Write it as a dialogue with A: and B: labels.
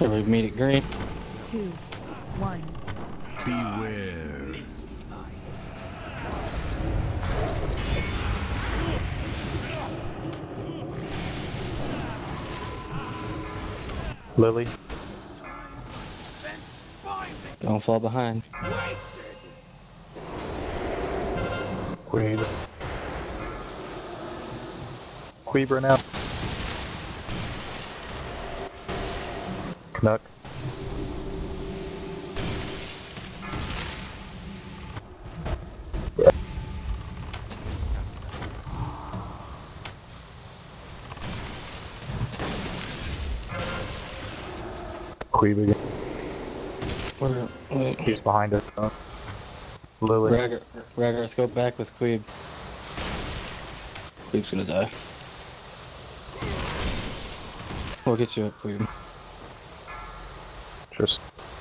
A: We meet at green.
B: 2, 1.
C: Beware.
D: Lily.
A: Don't fall behind.
D: Queeb. Queeber now. Knuck. Queeb again.
A: Wait.
D: He's behind us. Lily.
A: Raggar, let's go back with Queeb. Queeb's gonna die. We'll get you up, Queeb.
D: Just